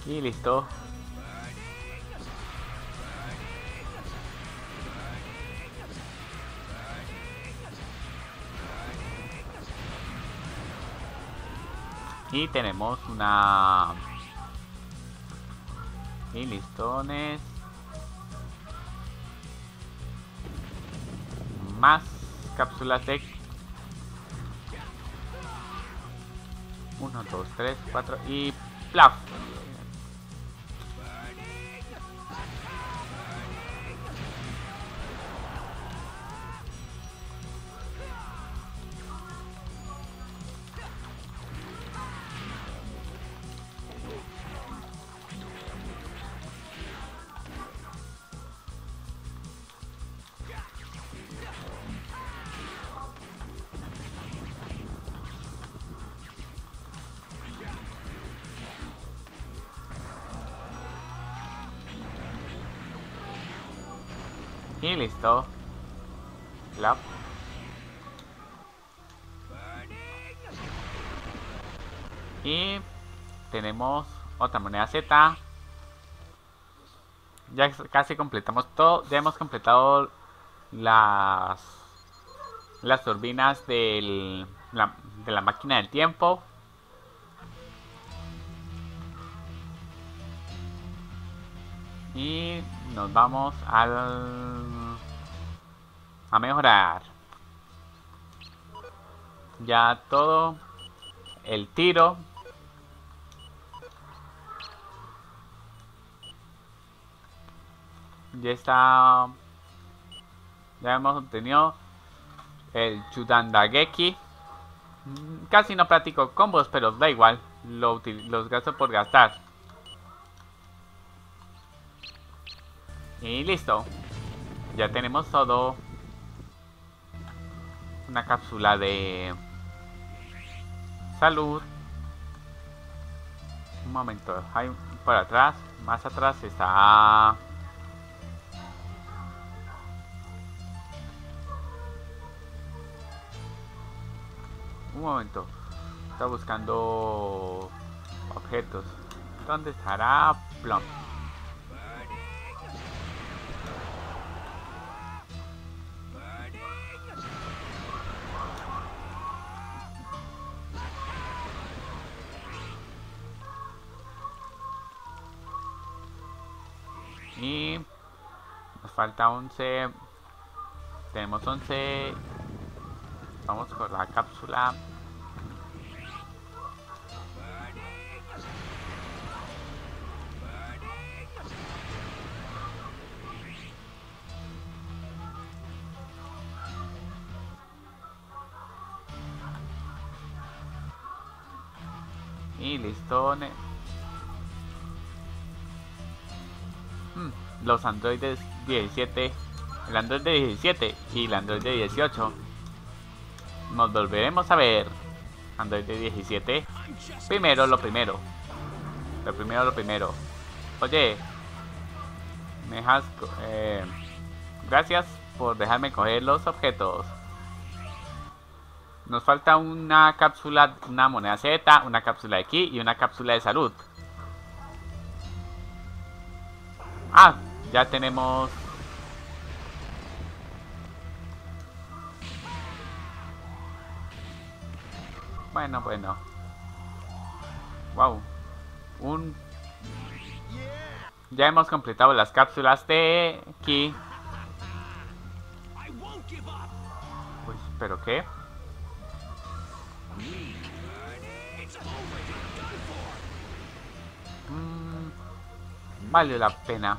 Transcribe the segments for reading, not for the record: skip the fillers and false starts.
Y listo. Y tenemos una... Y listones. Más cápsulas de... 1, 2, 3, 4 y... ¡plaf! Y listo. Plop. Y tenemos otra moneda Z. Ya casi completamos todo. Ya hemos completado las turbinas de la máquina del tiempo. Y nos vamos a mejorar. Ya todo. El tiro. Ya está. Ya hemos obtenido el Chudandageki. Casi no practico combos, pero da igual. Los gasto por gastar. Y listo. Ya tenemos todo. Una cápsula de salud. Un momento. Hay por atrás. Más atrás está... Un momento. Está buscando objetos. ¿Dónde estará Plum? Y nos falta 11. Tenemos 11. Vamos con la cápsula. Y listones. Los androides 17. El android de 17 y el android de 18. Nos volveremos a ver. Android de 17. Primero lo primero. Lo primero. Oye. Me dejas... gracias por dejarme coger los objetos. Nos falta una cápsula, una moneda Z, una cápsula de ki y una cápsula de salud. Ah, ya tenemos... Bueno. Wow. Ya hemos completado las cápsulas de ki. Uy, ¿pero qué? Vale la pena.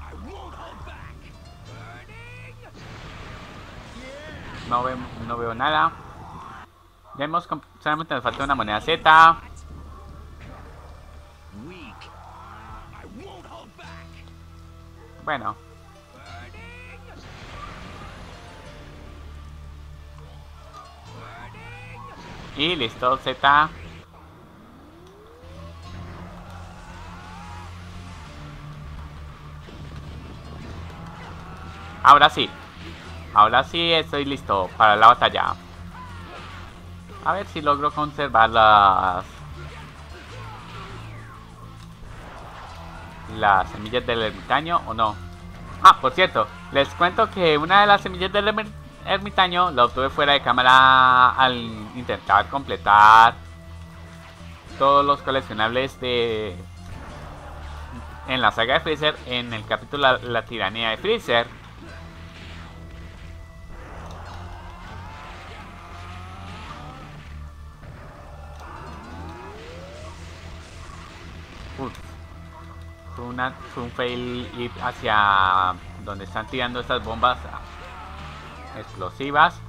No veo nada. Ya hemos... Solamente nos falta una moneda Z. Bueno. Y listo, Z. Ahora sí. Ahora sí estoy listo para la batalla. A ver si logro conservar las... las semillas del ermitaño o no. Ah, por cierto, les cuento que una de las semillas del ermitaño la obtuve fuera de cámara al intentar completar todos los coleccionables de en la saga de Freezer, en el capítulo la tiranía de Freezer. Fue un fail ir hacia donde están tirando estas bombas explosivas.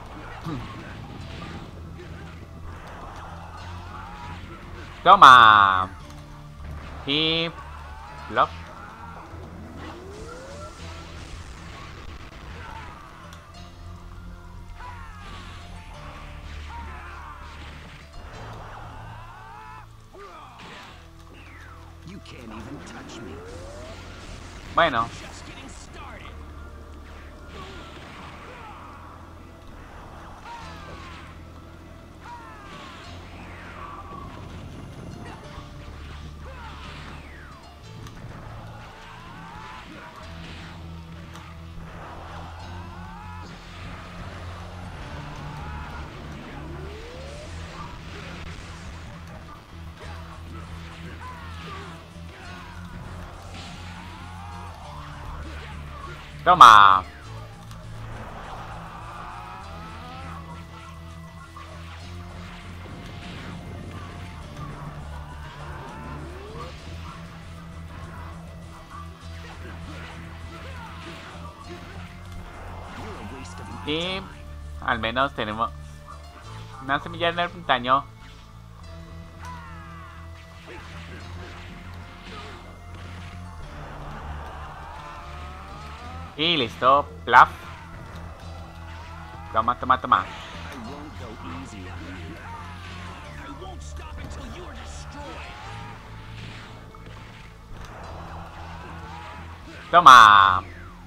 Toma. Y Bluff. Bueno. Toma. Y al menos tenemos una semilla en el ermitaño. Y listo, plaf. Toma, toma, toma. Toma.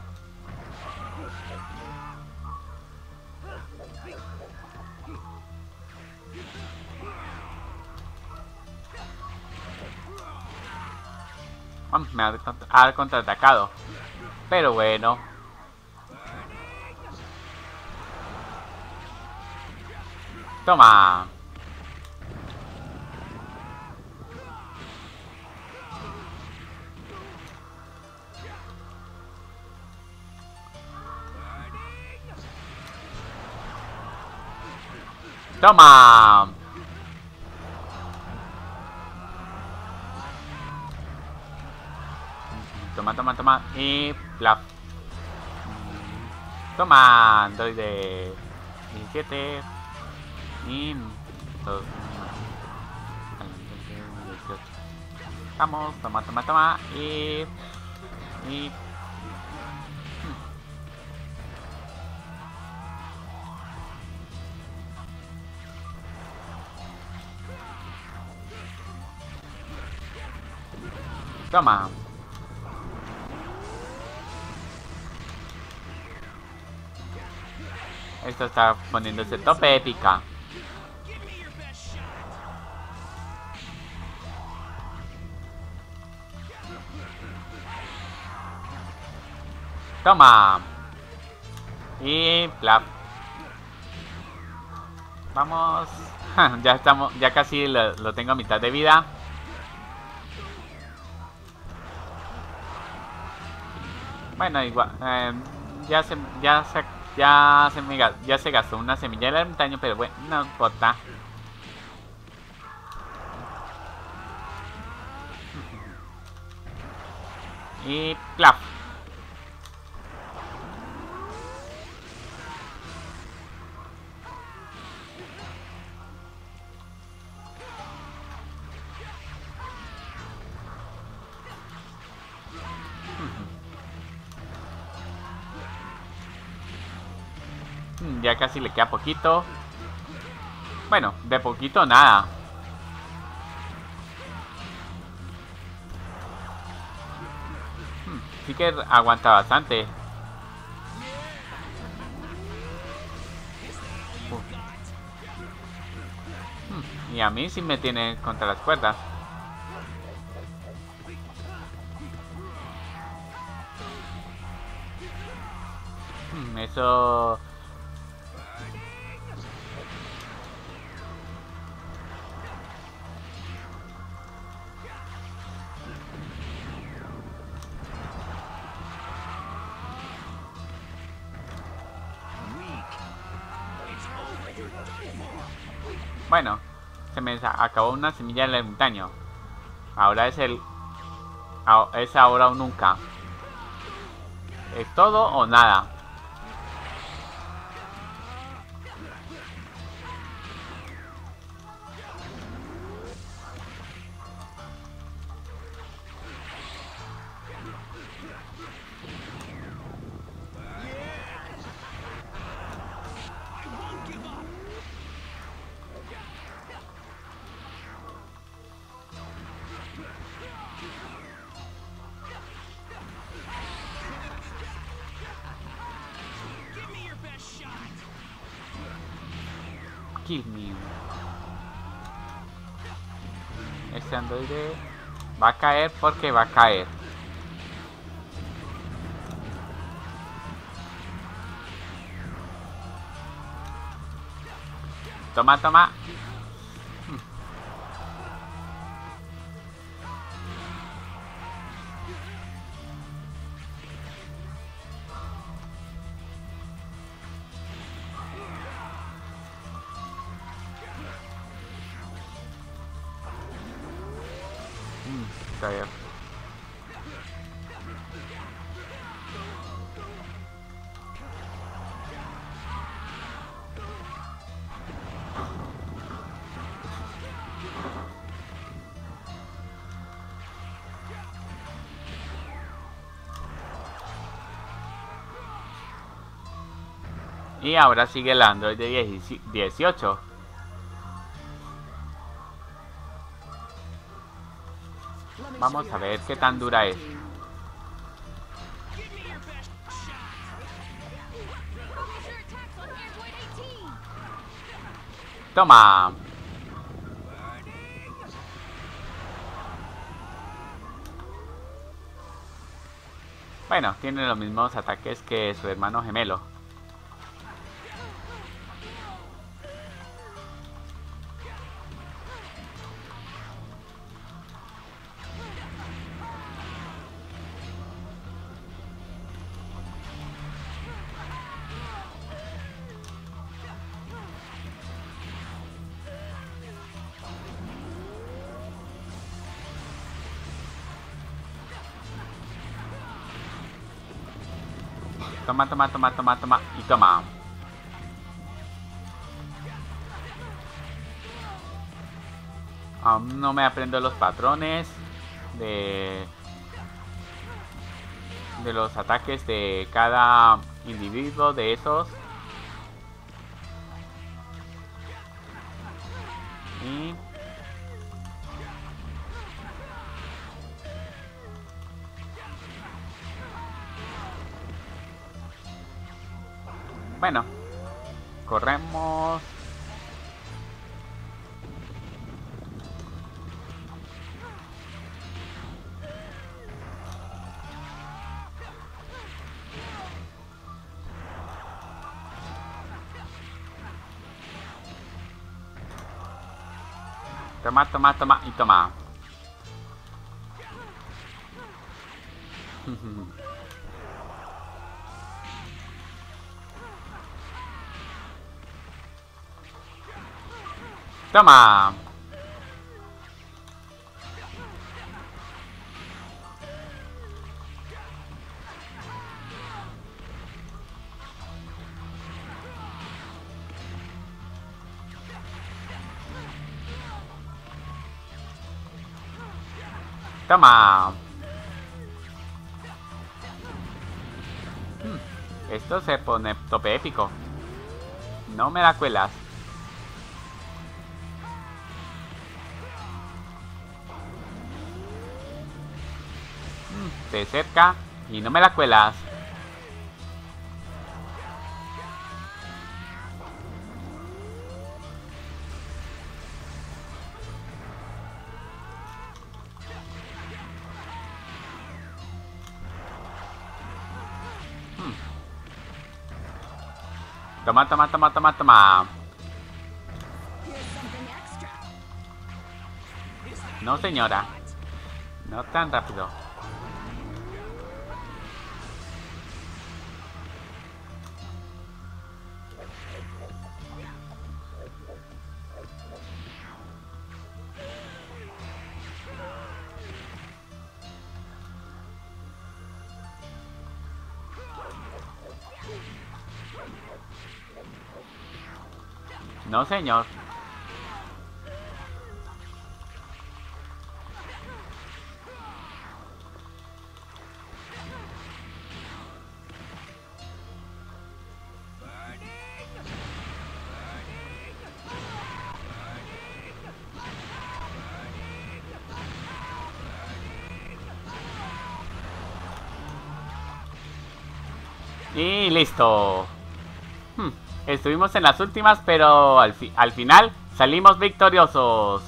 Me ha contraatacado. Pero bueno. Toma. Toma. Toma, toma, toma. Y plaf. Toma, androide 17. Y 2. Vamos, toma, toma, toma. Y toma. Esto está poniéndose tope épica. Toma. Y plaf. Vamos. Ya estamos, ya casi lo tengo a mitad de vida. Bueno, igual, ya se gastó una semilla del ermitaño, pero bueno, no importa. Y plaf. Ya casi le queda poquito. Bueno, de poquito nada. Sí que aguanta bastante. Y a mí sí me tiene contra las cuerdas. Eso... Bueno, se me acabó una semilla del ermitaño. Ahora es es ahora o nunca. ¿Es todo o nada? Kill me. Este androide va a caer porque va a caer. Toma, toma. Está bien. Y ahora sigue el Android de 18. Vamos a ver qué tan dura es. Toma. Bueno, tiene los mismos ataques que su hermano gemelo. Toma, toma, toma, toma, toma. Y toma. Aún no me aprendo los patrones de los ataques de cada individuo de esos. Y bueno, corremos. Toma, toma, toma y toma. Toma. Toma. Esto se pone tope épico. No me la cuelas. De cerca y no me la cuelas. Toma, toma, toma, toma, toma. No, señora. No tan rápido. No, señor. Y listo. Estuvimos en las últimas, pero al final salimos victoriosos.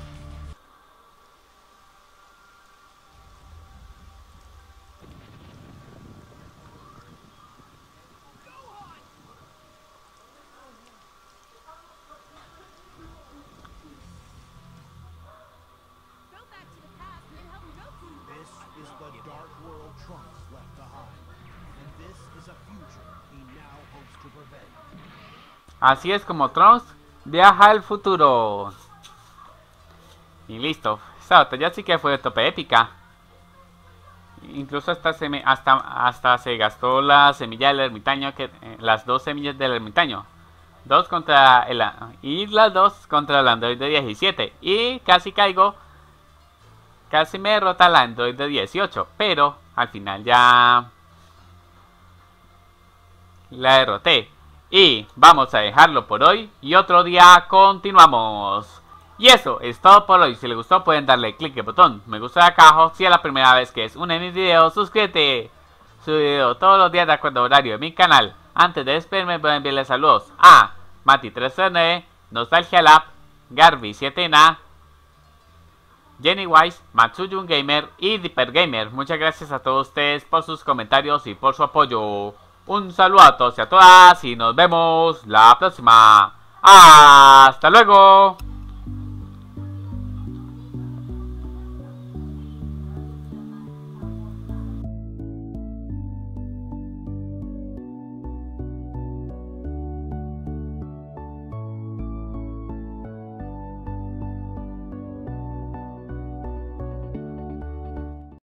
Así es como Trunks viaja al futuro. Y listo. Esta batalla sí que fue tope épica. Incluso hasta se gastó la semilla del ermitaño, las 2 semillas del ermitaño. Y las 2 contra el androide 17. Y casi caigo. Casi me derrota el androide 18. Pero al final ya la derroté. Y vamos a dejarlo por hoy. Y otro día continuamos. Y eso es todo por hoy. Si les gustó pueden darle click al botón me gusta de acá abajo. Si es la primera vez que es uno de mis videos, suscríbete. Subo video todos los días de acuerdo a horario de mi canal. Antes de despedirme voy a enviarles saludos a Mati339, Nostalgia Lab, Garby7na, Jenny Wise, Matsuyun Gamer y Dipper Gamer. Muchas gracias a todos ustedes por sus comentarios y por su apoyo. Un saludo a todos y a todas y nos vemos la próxima. ¡Hasta luego!